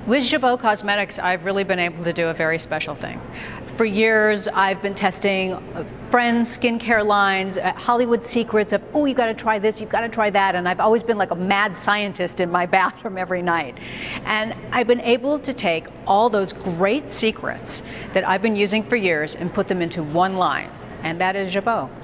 With Jabot Cosmetics, I've really been able to do a very special thing. For years, I've been testing friends' skincare lines, Hollywood secrets of, oh, you got to try this, you've got to try that, and I've always been like a mad scientist in my bathroom every night. And I've been able to take all those great secrets that I've been using for years and put them into one line, and that is Jabot.